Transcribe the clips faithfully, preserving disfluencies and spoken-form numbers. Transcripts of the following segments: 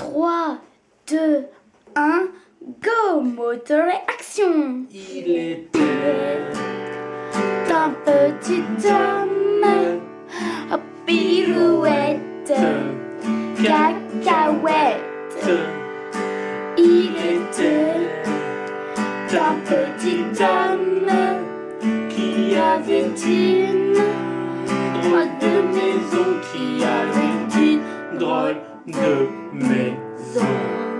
trois, deux, un, go! Moteur et action! Il était un petit homme, oh, pirouette, cacahuète. Il était un petit homme qui avait une drôle de maison, qui avait une drôle de maison.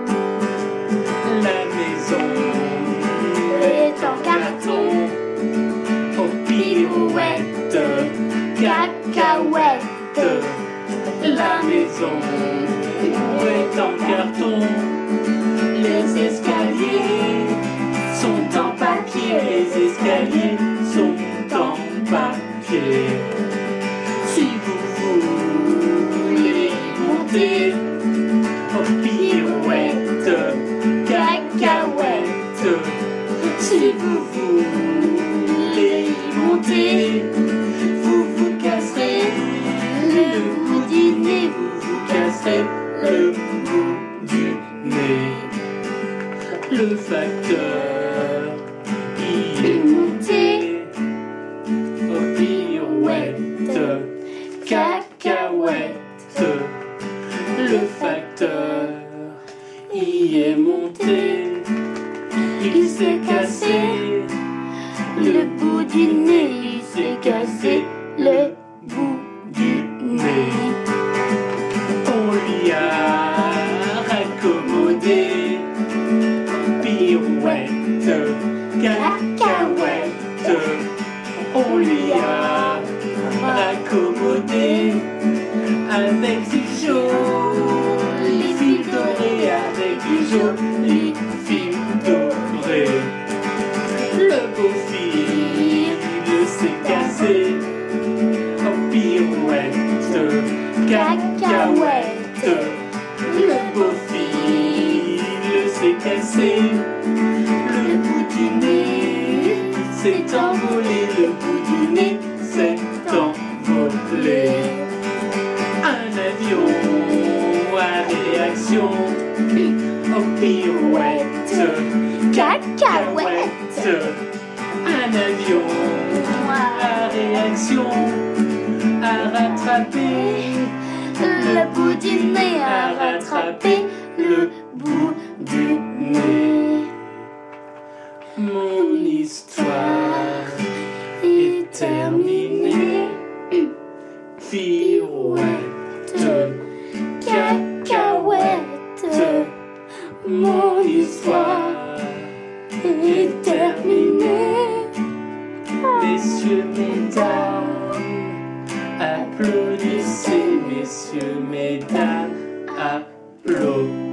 La maison est en carton, aux pirouettes, cacahuète. La maison est en carton. Les escaliers sont en papier. Les escaliers sont en papier. Si vous voulez monter aux pirouettes, cacahuètes, si vous voulez monter, vous vous casserez le bout du nez, vous vous casserez le bout du nez. Le facteur, il est monté aux pirouettes, cacahuètes. Le facteur y est monté, il s'est cassé Le bout du nez, il s'est cassé le bout du nez. On lui a raccommodé pirouette, cacahuète. On lui a raccommodé avec du joli fil doré, avec du joli fil doré. Le beau fil s'est cassé aux pirouettes, cacahuète. Le beau fil s'est cassé, le bout du nez s'est envolé, le bout du nez s'est envolé. Un avion à réaction aux pirouettes, cacahuète. Un avion à réaction à rattraper le bout du nez, à rattraper le bout du nez. Mon histoire est terminée. Pirouette, cacahuète. mon histoire est terminée. Messieurs, mesdames, applaudissez, messieurs, mesdames, applaudissez.